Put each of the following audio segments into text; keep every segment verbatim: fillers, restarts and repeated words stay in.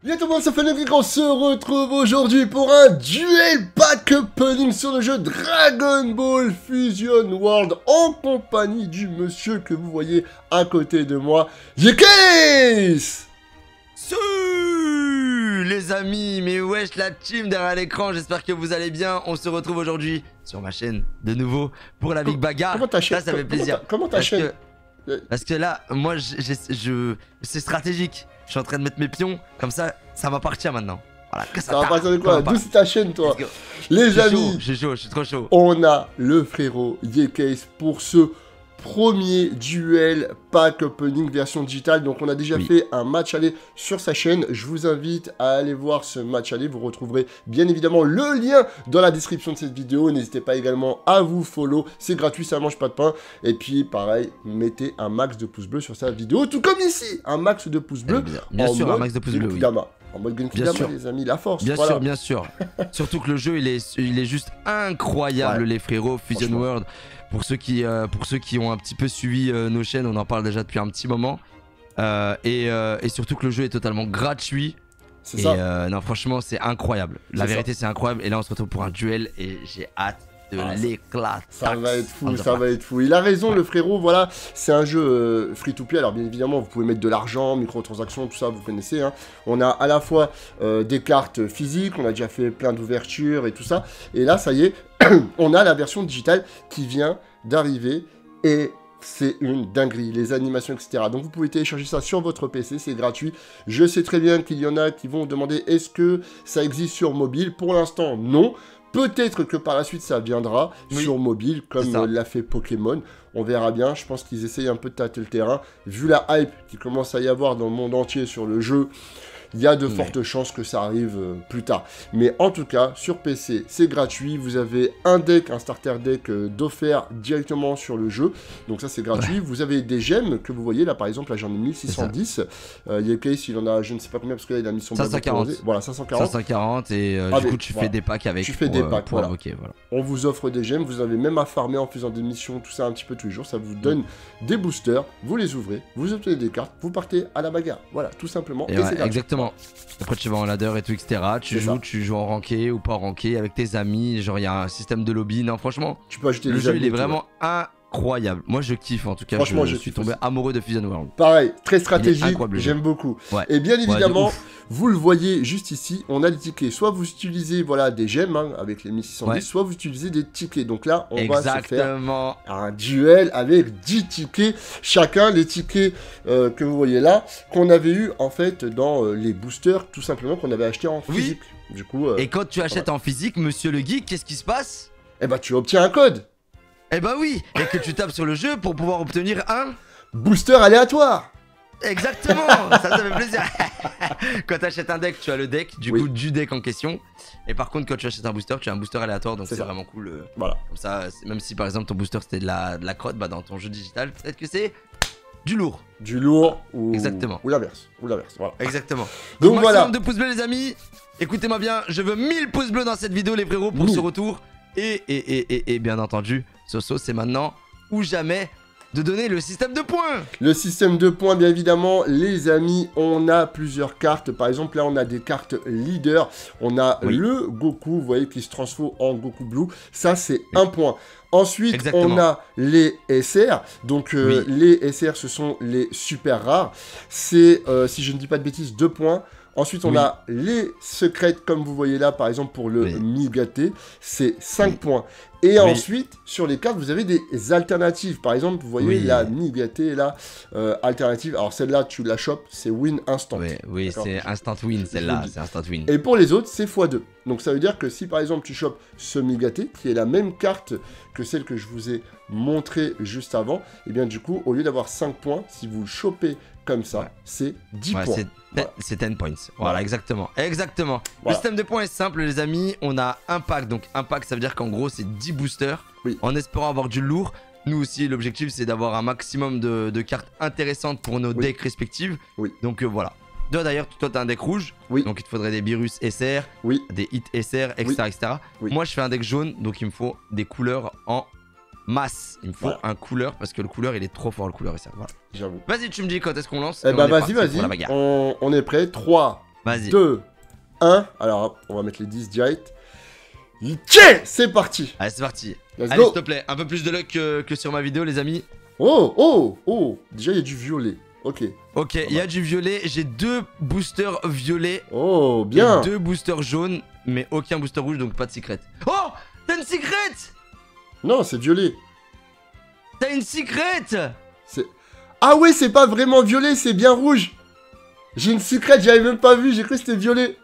Yo tout le monde, ça fait le geek, on se retrouve aujourd'hui pour un duel pack opening sur le jeu Dragon Ball Fusion World en compagnie du monsieur que vous voyez à côté de moi, Yekes. Salut les amis, mais wesh la team derrière l'écran, j'espère que vous allez bien. On se retrouve aujourd'hui sur ma chaîne de nouveau pour la Big Bagarre. Comment ta chaîne? Ça, ça fait plaisir. Comment ta chaîne? Parce que là, moi, je, je, je c'est stratégique. Je suis en train de mettre mes pions, comme ça, ça m'appartient maintenant. Voilà, que ça, ça m'appartient de quoi? D'où c'est ta chaîne, toi? Les amis, je suis chaud, je suis trop chaud. On a le frérot Yekes pour ce premier duel pack opening version digitale. Donc on a déjà oui. fait un match aller sur sa chaîne. Je vous invite à aller voir ce match aller. Vous retrouverez bien évidemment le lien dans la description de cette vidéo. N'hésitez pas également à vous follow. C'est gratuit, ça mange pas de pain. Et puis pareil, mettez un max de pouces bleus sur cette vidéo. Tout comme ici, un max de pouces bleus. Bien, bien sûr, un max de pouces bleus. Oui. En mode Genkidama, les amis, la force. Bien voilà. sûr, bien sûr. Surtout que le jeu, il est, il est juste incroyable, ouais. les frérots. Fusion World. Pour ceux, qui, euh, pour ceux qui ont un petit peu suivi euh, nos chaînes, on en parle déjà depuis un petit moment. Euh, et, euh, et surtout que le jeu est totalement gratuit. C'est ça. Euh, non, franchement, c'est incroyable. La vérité, c'est incroyable. Et là, on se retrouve pour un duel et j'ai hâte de ah, l'éclat. Ça va être fou, ça va être fou. Il a raison, ouais. le frérot. Voilà, c'est un jeu euh, free to play. Alors, bien évidemment, vous pouvez mettre de l'argent, microtransactions, tout ça, vous connaissez. Hein. On a à la fois euh, des cartes physiques, on a déjà fait plein d'ouvertures et tout ça. Et là, ça y est, on a la version digitale qui vient d'arriver et c'est une dinguerie, les animations, et cetera. Donc vous pouvez télécharger ça sur votre P C, c'est gratuit. Je sais très bien qu'il y en a qui vont demander est-ce que ça existe sur mobile. Pour l'instant, non. Peut-être que par la suite ça viendra oui. sur mobile, comme euh, l'a fait Pokémon. On verra bien, je pense qu'ils essayent un peu de tâter le terrain. Vu la hype qui commence à y avoir dans le monde entier sur le jeu, il y a de fortes oui. chances que ça arrive euh, plus tard. Mais en tout cas, sur P C, c'est gratuit. Vous avez un deck, un starter deck euh, d'offert directement sur le jeu. Donc ça, c'est gratuit. Ouais. Vous avez des gemmes que vous voyez. Là, par exemple, là, j'en ai mille six cent dix. Euh, Yekes, il en a, je ne sais pas combien, parce que là, il a mis son cinq cent quarante. Voilà, cinq cent quarante. cinq cent quarante et euh, ah, du coup, tu voilà. fais des packs avec. Tu fais pour, des packs, pour voilà. invoquer, voilà. On vous offre des gemmes. Vous avez même à farmer en faisant des missions, tout ça un petit peu tous les jours. Ça vous donne mmh. des boosters. Vous les ouvrez, vous obtenez des cartes, vous partez à la bagarre. Voilà, tout simplement. Et, et ouais, exactement. Après, tu vas en ladder et tout, et cetera. Tu joues, ça. tu joues en ranké ou pas en ranké avec tes amis. Genre, il y a un système de lobby. Non, franchement, tu peux ajouter le des jeu, amis, il est vraiment incroyable. Moi, je kiffe en tout cas. Franchement, je, je suis tombé aussi. amoureux de Fusion World. Pareil, très stratégique. J'aime beaucoup. Ouais. Et bien évidemment, ouais, vous le voyez juste ici, on a des tickets. Soit vous utilisez voilà, des gemmes hein, avec les mille six cent dix, ouais. soit vous utilisez des tickets. Donc là, on Exactement. va se faire un duel avec dix tickets chacun. Les tickets euh, que vous voyez là, qu'on avait eu en fait dans euh, les boosters, tout simplement, qu'on avait acheté en physique. Oui. Du coup, euh, et quand tu achètes voilà. en physique, monsieur le geek, qu'est-ce qui se passe? Eh bah, tu obtiens un code. Eh bah oui, et que tu tapes sur le jeu pour pouvoir obtenir un booster aléatoire. Exactement, ça, ça fait plaisir. Quand tu achètes un deck, tu as le deck, du oui. coup du deck en question. Et par contre, quand tu achètes un booster, tu as un booster aléatoire, donc c'est vraiment cool. Euh, voilà. Comme ça, même si par exemple ton booster c'était de la, de la crotte, bah dans ton jeu digital, peut-être que c'est du lourd. Du lourd ou exactement. Ou l'inverse. Ou l'inverse. Voilà. Exactement. Donc, donc voilà. de pouces bleus les amis. Écoutez-moi bien, je veux mille pouces bleus dans cette vidéo les frérots pour mille. ce retour. Et, et, et, et, et bien entendu, Soso, c'est maintenant ou jamais de donner le système de points. Le système de points, bien évidemment, les amis, on a plusieurs cartes. Par exemple, là, on a des cartes leader. On a oui. le Goku, vous voyez, qui se transforme en Goku Blue. Ça, c'est oui. un point. Ensuite, Exactement. on a les S R. Donc, euh, oui. les S R, ce sont les super rares. C'est, euh, si je ne dis pas de bêtises, deux points. Ensuite, on oui. a les secrètes, comme vous voyez là, par exemple, pour le oui. Migaté, c'est cinq oui. points. Et oui. ensuite, sur les cartes, vous avez des alternatives. Par exemple, vous voyez oui. la Migaté, là, euh, alternative. Alors, celle-là, tu la chopes, c'est win instant. Oui, oui c'est instant win, celle-là, c'est instant win. Et pour les autres, c'est fois deux. Donc, ça veut dire que si, par exemple, tu chopes ce Migaté, qui est la même carte que celle que je vous ai montrée juste avant, et bien, du coup, au lieu d'avoir cinq points, si vous le chopez comme ça, ouais. c'est dix ouais, points. Voilà. C'est dix points. Voilà, voilà, exactement. Exactement. Voilà. Le système de points est simple, les amis. On a un pack. Donc, un pack, ça veut dire qu'en gros, c'est dix boosters. Oui. En espérant avoir du lourd. Nous aussi, l'objectif, c'est d'avoir un maximum de, de cartes intéressantes pour nos oui. decks respectifs. Oui. Donc, euh, voilà. Toi, d'ailleurs, toi, tu as un deck rouge. Oui. Donc, il te faudrait des virus S R. Oui. Des hits S R, et cetera, oui. et cetera. Oui. Moi, je fais un deck jaune. Donc, il me faut des couleurs en masse. Il me faut voilà. un couleur parce que le couleur il est trop fort le couleur et ça. Voilà. J'avoue. Vas-y, tu me dis quand est-ce qu'on lance? Eh bah vas-y, vas-y. On, on est prêt. trois, Vas-y. deux, un. Alors, on va mettre les dix direct. Yeah, c'est parti. Allez, c'est parti. Let's Allez, go. s'il te plaît, un peu plus de luck que, que sur ma vidéo, les amis. Oh, oh, oh. Déjà, il y a du violet. Ok. Ok, il y a du violet. J'ai deux boosters violets. Oh, bien. Et deux boosters jaunes, mais aucun booster rouge, donc pas de secret. Oh, t'as une secret. Non, c'est violet. T'as une secret. C'est... Ah ouais, c'est pas vraiment violet, c'est bien rouge. J'ai une secret, j'avais même pas vu, j'ai cru que c'était violet.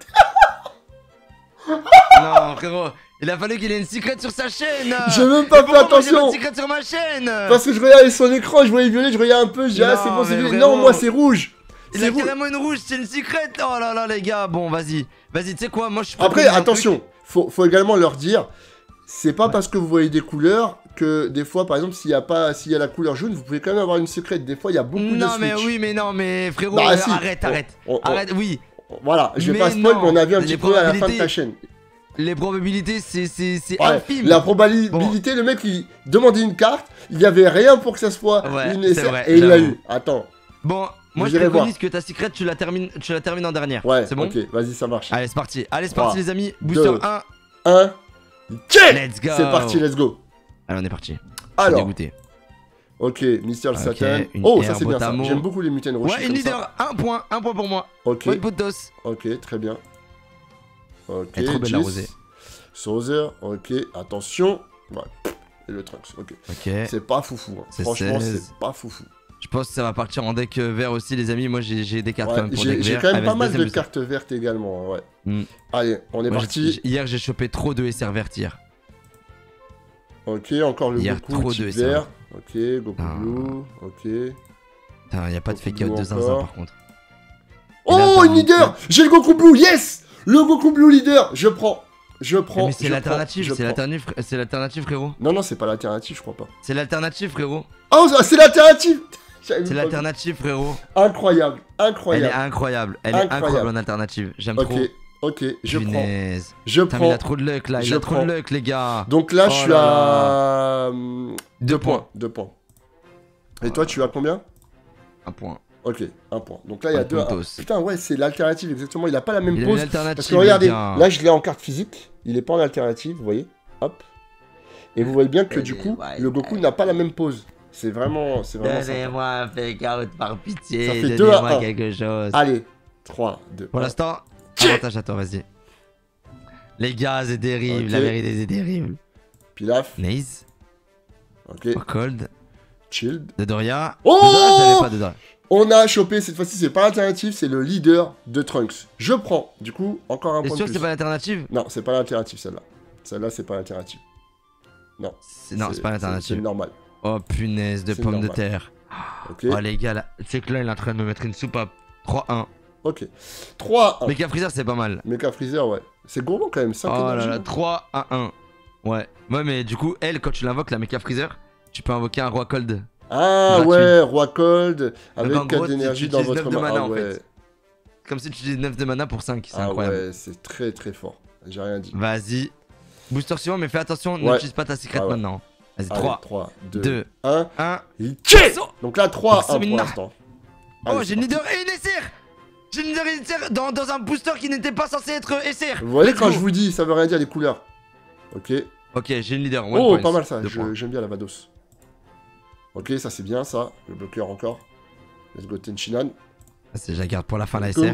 Non, frérot. Il a fallu qu'il ait une secret sur sa chaîne. J'ai même pas fait attention. J'ai pas de secret sur ma chaîne. Parce que je regardais son écran, je voyais violet, je regardais un peu, je dis ah Non, c'est bon, c'est mais violet. vraiment. Non, moi c'est rouge. Il C'est a rouge. carrément une rouge, c'est une secret. Oh là là, les gars. Bon, vas-y. Vas-y, tu sais quoi, moi je suis pas Après, connu d'un attention, faut, faut également leur dire, c'est pas parce que vous voyez des couleurs que des fois, par exemple, s'il y a pas, s'il y a la couleur jaune, vous pouvez quand même avoir une secret. Des fois, il y a beaucoup truc. de Non, mais switch. oui, mais non, mais frérot, Bah, euh, si. arrête, arrête. On- on- Arrête, oui. Voilà, je vais Mais pas spoil, non, mais on a vu un les petit peu à la fin de probabilités- ta chaîne. Les probabilités, c'est c'est c'est Ouais, infime. la probabilité, le mec il demandait une carte, il y avait rien pour que ça soit Ouais, une c'est S R vrai, et il l'a j'avoue. eu. Attends. Bon, moi Vous je irez préconise que ta secret, tu la termines, tu la termines en dernière. Ouais, c'est bon. ok, vas-y, ça marche. Allez, c'est parti. Allez, c'est Trois, parti, les amis. Booster deux, un. un. Let's go. C'est parti, let's go. Allez, on est parti. Je suis Alors, dégoûté. ok, mister Ok, Satan. une Oh, R, ça c'est bien ça. Botamo. J'aime beaucoup les mutants rochers. Ouais, une comme leader. Un point, un point pour moi. Ça. Ok, One pot d'os. ok, très bien. Ok, Elle est trop belle, la Jis. rosée. Sauzer, ok, attention. Ouais, et le Trunks, ok. Ok. C'est pas foufou, hein. C'est Franchement, seize. c'est pas foufou. Je pense que ça va partir en deck euh, vert aussi, les amis. Moi, j'ai j'ai des cartes Ouais, quand même pour j'ai deck j'ai vert. quand même avec pas ce mal de deuxième booster. cartes vertes également, ouais. Hmm. Allez, on est Moi, parti. j'ai- Hier, j'ai chopé trop de S R verts hier. Ok, encore le Il y a Goku trop type de vert. Ok, Goku Ah. Blue. Ok. Putain, y a pas de Goku fake out de Blue zinzin encore. par contre. Oh, là, une leader. J'ai le Goku Blue, yes. Le Goku Blue leader, je prends. Je prends. Mais c'est je l'alternative, prends, je c'est prends. l'alternative, c'est l'alternative, frérot. Non, non, c'est pas l'alternative, je crois pas. C'est l'alternative, frérot. Oh, c'est l'alternative. J'avais C'est même pas l'alternative, frérot. vu. Incroyable, Elle est incroyable. incroyable. Elle est Incroyable. incroyable en alternative. J'aime Ok, trop. ok, je prends. Punaise. Je Putain, mais il prends. a trop de luck là. Il Je a trop prends. de luck, les gars. Donc là, je Oh suis là à hum, Deux deux points. points. Deux points. Et toi, tu as combien? Un point. Ok, un point. Donc là, il y a Un deux. puntos. Ah, putain, ouais, c'est l'alternative, exactement. Il a pas la même Il a pose. une alternative. Parce que regardez, les gars. là, je l'ai en carte physique. Il est pas en alternative, vous voyez. Hop. Et vous voyez bien que du coup, le Goku n'a pas la même pose. C'est vraiment, c'est vraiment sympa. Donnez-moi un fake out par pitié. Ça fait deux à Donnez-moi un. quelque chose. Allez, trois, deux. Pour l'instant, avantage à toi, vas-y. Les gars, c'est terrible. Ok. La vérité, c'est terrible. Pilaf. Naze, Ok. Cold, Chilled. de Doria. Oh De Doria, j'avais pas de Doria. On a chopé, cette fois-ci, c'est pas l'alternative, c'est le leader de Trunks. Je prends. Du coup, encore un T'es point sûr de que plus. c'est pas l'alternative? Non, c'est pas l'alternative, celle-là. Celle-là, c'est pas l'alternative. Non. C'est- Non, c'est pas C'est l'alternative. normal. Oh punaise de C'est pommes de normal. terre. Ok. Oh les gars, là, c'est que là, il est en train de me mettre une soupape. trois un. Ok. trois un. Mecha Freezer, c'est pas mal. Mecha Freezer, ouais. C'est gourmand quand même, cinq Oh là énergies. là, hein. trois à un. Ouais. Ouais, mais du coup, elle, quand tu l'invoques, la Mecha Freezer, tu peux invoquer un roi cold. Ah gratuit. ouais, Roi Cold, avec en gros, quatre tu- d'énergie tu dans utilises votre neuf de main. mana, Ah en ouais, fait. Comme si tu utilises neuf de mana pour cinq. C'est ah incroyable. ouais, c'est très très fort. J'ai rien dit. Vas-y. Booster suivant, mais fais attention, Ouais. n'utilise pas ta secret Ah ouais. maintenant. Vas-y, Allez, trois, trois, deux, deux, un. un. Yes. Donc là, trois à un pour Samina. l'instant. Oh, Allez, j'ai c'est une parti. leader et une S R. J'ai une leader et une S R dans, dans un booster qui n'était pas censé être S R. Vous voyez Let's quand go. je vous dis, ça veut rien dire les couleurs. Ok. Ok, j'ai une leader. One Oh, points. pas mal ça. Deux je- points. J'aime bien la Vados. Ok, ça c'est bien ça. Le bloqueur encore. Let's go Tenchinan. Ah, c'est- je la garde pour la fin, la S Go. R.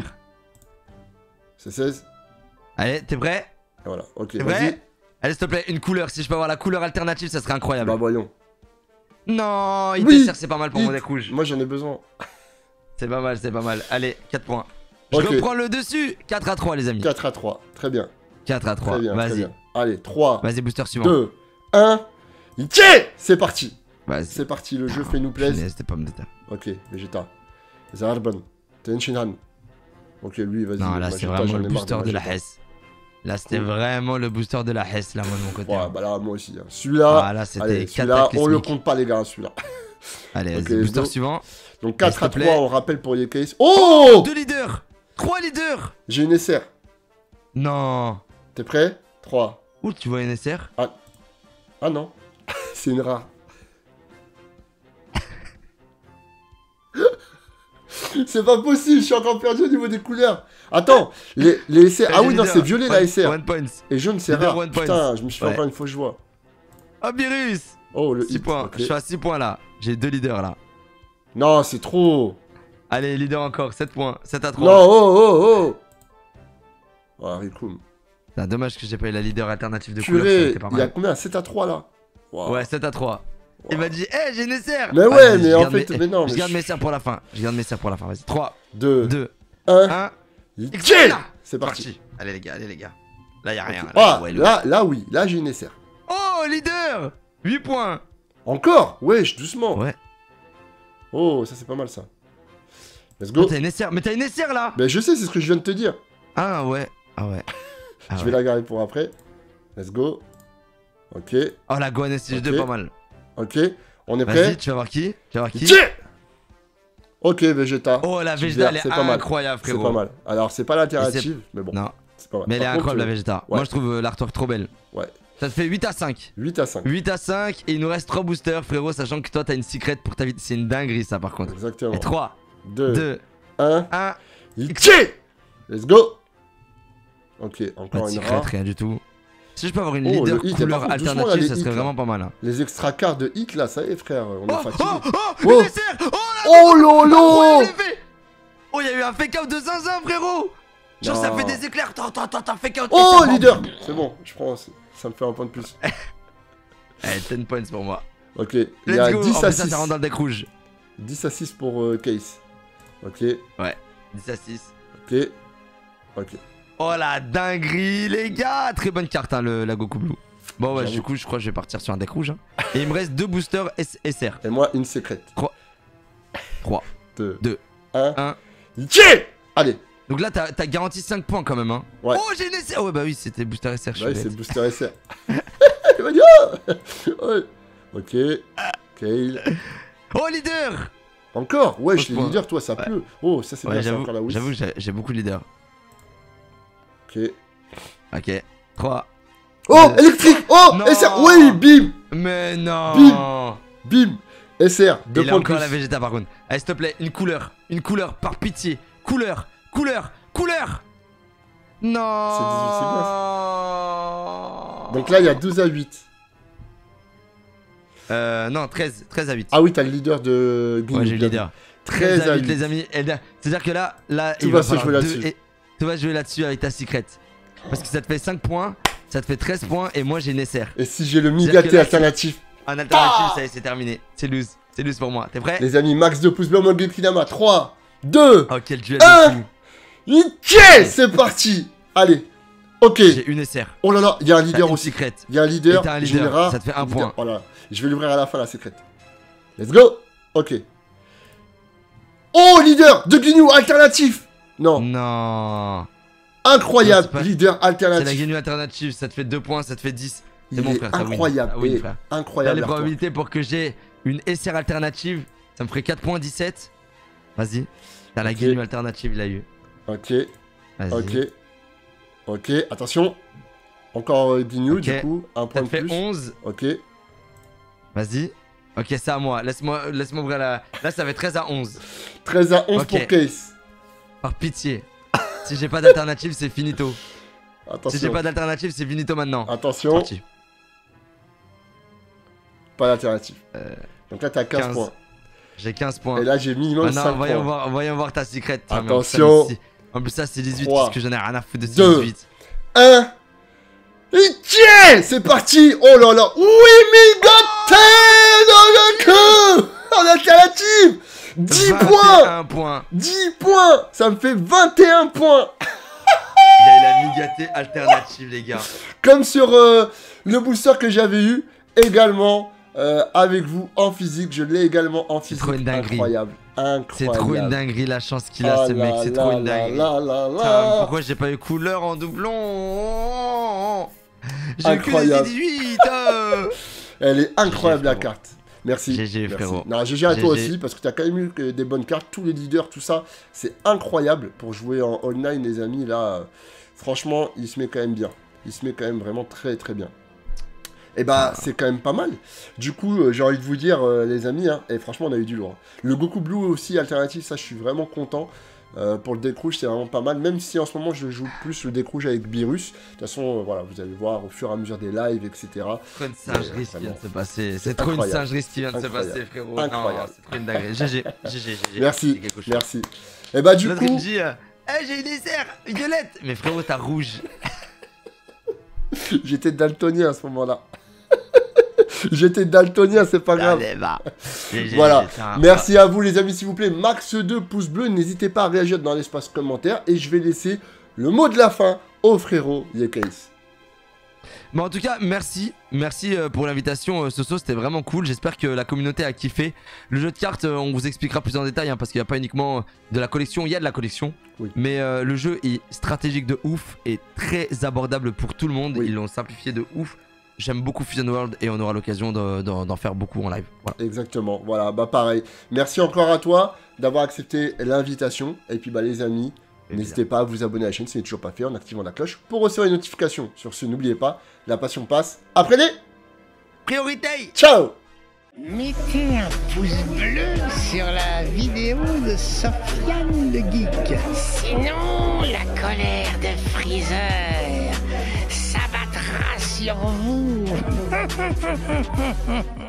C'est seize. Allez, t'es prêt? Et voilà. Ok, T'es vas-y. prêt? Allez, s'il te plaît, une couleur. Si je peux avoir la couleur alternative, ça serait incroyable. Bah voyons. Non, il Oui. te sert, c'est pas mal pour mon Hit. deck rouge. Moi j'en ai besoin. C'est pas mal, c'est pas mal. Allez, quatre points. Je Ok. reprends le dessus. quatre à trois, les amis. quatre à trois. Très bien. quatre à trois. Très bien. très Vas-y. bien. Allez, trois, Vas-y, booster suivant. deux, un. Yeah. C'est parti. Vas-y. C'est parti, le jeu fait nous plaise. Punaise, C'était pas de terre. Ok, Vegeta. Zarban. Tenshinhan. Ok, lui, vas-y. Non, là, Magenta, c'est vraiment j'en ai le marre booster de la Magenta. Hess. Là, c'était Cool. vraiment le booster de la Hess, là, moi, de mon côté. Ouais, bah là, moi aussi. hein. Celui-là, Ah, là, c'était allez, celui-là, cataclysmique. on le compte pas, les gars, celui-là. Allez, Ok, vas-y, booster go. suivant. Donc quatre S'il à te plaît. trois, on rappelle pour Yekais. Oh. Deux leaders. Trois leaders. J'ai une S R. Non. T'es prêt? trois. Où tu vois une S R? Ah non. C'est une rare. C'est pas possible, je suis encore perdu au niveau des couleurs. Attends, les, les S R. Ah oui, non, c'est violet la S R. One points. Et jaune, c'est rare. Putain, je me suis fait encore une fausse joie. Oh, Beerus. Oh, le six points. Je suis à six points là. J'ai deux leaders là. Non, c'est trop. Allez, leader encore. sept points. sept à trois. Non, oh, oh, oh. Oh, Rickoum. C'est dommage que j'ai pas eu la leader alternative de Purée, couleur. Il y a combien? sept à trois là. Wow. Ouais, sept à trois. Wow. Il m'a dit, hé, hey, j'ai une S R. Mais ouais, mais en fait, mes... mais non. Je mais garde je... mes S R pour la fin. Je garde mes S R pour la fin. Vas-y. trois, deux, deux, un. un. C'est parti. parti. Allez, les gars, allez, les gars. Là, y'a rien. Okay. Là, ah, ouais, là, là, oui. Là, j'ai une S R. Oh, leader. huit points. Encore? Wesh, doucement. Ouais. Oh, ça, c'est pas mal ça. Let's go. Oh, t'as une S R. Mais t'as une S R là. Ben, je sais, c'est ce que je viens de te dire. Ah, ouais. Ah, ouais. Ah, je ouais. vais la garder pour après. Let's go. Ok. Oh, la Gohan S G deux, okay. Pas mal. Ok. On est prêt? Vas-y, tu vas voir qui? Tu vas voir qui? Tiens. Ok, Vegeta. Oh, la Vegeta, elle est, est incroyable, frérot. C'est pas mal. Alors, c'est pas l'alternative, mais bon. Non. C'est pas mal. Mais elle Par est contre, incroyable, la Vegeta. Ouais. Moi, je trouve l'artwork trop belle. Ouais. Ça te fait huit à cinq. huit à cinq. huit à cinq. Et il nous reste trois boosters, frérot, sachant que toi, t'as une secret pour ta vie. C'est une dinguerie, ça, par contre. Exactement. Et trois, deux, deux, un. un. Let's go. Ok, encore pas de une secret, rare. Rien du tout. Si je peux avoir une oh, leader hit, couleur contre, alternative, ça hits, serait là. vraiment pas mal. Hein. Les extra cartes de hit là, ça y est frère, on oh, est fatigué. Oh, oh, oh, oh, oh, oh lolo. Oh, il y a eu un fake out de zinzin, frérot. Genre, non. Ça fait des éclairs. Attends, attends, attends, fake out. Oh, leader. C'est bon, je prends, ça me fait un point de plus. Eh, dix points pour moi. Ok, il y a go. dix en à plus, six. Ça, ça rentre dans le deck rouge. dix à six pour euh, Case. Ok. Ouais, dix à six. Ok. Ok. Oh la dinguerie, les gars. Très bonne carte, hein, le, la Goku Blue. Bon, ouais, du coup, je crois que je vais partir sur un deck rouge. Hein. Et il me reste deux boosters S R. Et moi, une secrète. trois. trois. deux. deux. un. un. Yeah. Allez. Donc là, t'as garanti cinq points quand même. Hein. Ouais. Oh, j'ai une S R. Oh, bah oui, c'était booster S R. Ouais, c'est booster S R. Il va dire. Ouais. Ok. Kale. Oh, leader. Encore. Ouais, je suis leader, toi, ça ouais. pleut. Oh, ça, c'est ouais, bien, c'est encore la housse. J'avoue, j'ai beaucoup de leaders. Ok. Ok. trois. Oh, deux. Électrique. Oh, non. S R. Oui, bim. Mais non. Bim. Bim. S R. Deux Il points a encore plus. la Vegeta par contre. Allez, s'il te plaît, une couleur. Une couleur, par pitié. Couleur. Couleur. Couleur. Non. C'est dix-huit, c'est bien. Donc là, il y a douze à huit. Euh, non, treize, treize à huit. Ah oui, t'as le leader de Guinée. Ouais, j'ai le leader. treize à huit, les amis. C'est-à-dire que là, là tout va se jouer là-dessus. Tu vas jouer là-dessus avec ta secret. Parce que ça te fait cinq points, ça te fait treize points et moi j'ai une S R. Et si j'ai le Migaté alternatif? En alternative, ça y est, c'est terminé. C'est loose. C'est loose pour moi. T'es prêt? Les amis, max de pouces bleus, mon Kinama. trois, deux, oh, quel duel un. Ok, c'est parti. Allez. Ok. J'ai une S R. Oh là là, il y a un leader aussi. Secret. Il y a un leader. Un leader. Général, ça te fait un leader. point. Voilà. Je vais l'ouvrir à la fin, la secrète. Let's go. Ok. Oh, leader de Guinou alternatif. Non. Non. Incroyable, non, pas... leader alternatif. C'est la Guinou alternative, ça te fait deux points, ça te fait dix. C'est mon frère. Incroyable. Ah, oui, frère. Incroyable. Là, les probabilités pour que j'ai une S R alternative, ça me ferait quatre points dix-sept. Vas-y. T'as la okay. Guinou alternative, il a eu. Ok. Ok. Ok, attention. Encore euh, Guinou, okay. Du coup, un point de plus. Ça fait onze. Ok. Vas-y. Ok, c'est à moi. Laisse-moi laisse ouvrir la... Là, ça fait treize à onze. treize à onze okay. Pour Case. Par pitié. Si j'ai pas d'alternative, c'est finito. Attention. Si j'ai pas d'alternative, c'est finito maintenant. Attention. Pas d'alternative. Euh, Donc là, t'as quinze, quinze points. J'ai quinze points. Et là, j'ai minimum ah non, cinq voyons points. Voir, voyons voir ta secret. Attention. En plus, ça, c'est dix-huit, trois, parce que j'en ai rien à foutre de dix-huit. un. Et tiens, c'est parti. Oh là là. Oui, Migaté dans le cul. En alternative. dix points. points. dix points. Ça me fait vingt et un points. Il a eu la Migaté alternative, les gars. Comme sur euh, le booster que j'avais eu également euh, avec vous en physique. Je l'ai également en physique. C'est trop une dinguerie. Incroyable. Incroyable. C'est trop une dinguerie la chance qu'il a, ah ce là mec. C'est trop une dinguerie. Là, là, là, là. Pourquoi j'ai pas eu couleur en doublon? J'ai eu que des dix-huit. euh... Elle est incroyable, la carte. Merci. G G, frérot. Non, G G à toi aussi, parce que t'as quand même eu des bonnes cartes. Tous les leaders, tout ça, c'est incroyable pour jouer en online, les amis. Là, franchement, il se met quand même bien. Il se met quand même vraiment très, très bien. Et bah, ah. c'est quand même pas mal. Du coup, euh, j'ai envie de vous dire, euh, les amis, hein, et franchement, on a eu du lourd. Le Goku Blue aussi, alternatif, ça, je suis vraiment content. Euh, pour le deck rouge, c'est vraiment pas mal, même si en ce moment je joue plus le deck rouge avec Beerus. De toute façon, euh, voilà, vous allez voir au fur et à mesure des lives, et cetera. C'est trop une singerie ce qui vient de se passer. C'est trop une singerie ce qui vient de se passer, frérot. Incroyable. C'est trop une dinguerie. G G, G G, G G. Merci, merci. Et bah du coup... il me dit, euh, hey, j'ai une dessert, violette. Mais frérot, t'as rouge. J'étais daltonien à ce moment-là. J'étais daltonien, c'est pas grave. Bah. Voilà. Merci à vous les amis, s'il vous plaît. Max deux pouces bleus, n'hésitez pas à réagir dans l'espace commentaire. Et je vais laisser le mot de la fin au frérot Yekais. Bon, en tout cas, merci. Merci pour l'invitation, Soso. C'était vraiment cool. J'espère que la communauté a kiffé. Le jeu de cartes, on vous expliquera plus en détail hein, parce qu'il n'y a pas uniquement de la collection. Il y a de la collection. Oui. Mais euh, le jeu est stratégique de ouf et très abordable pour tout le monde. Oui. Ils l'ont simplifié de ouf. J'aime beaucoup Fusion World et on aura l'occasion d'en faire beaucoup en live. Voilà. Exactement. Voilà, bah pareil. Merci encore à toi d'avoir accepté l'invitation. Et puis, bah les amis. N'hésitez pas à vous abonner à la chaîne si ce n'est toujours pas fait en activant la cloche pour recevoir les notifications. Sur ce, n'oubliez pas, la passion passe après les priorités. Ciao. Mettez un pouce bleu sur la vidéo de Sofiane le Geek. Sinon, la colère de Freezer s'abattra sur vous.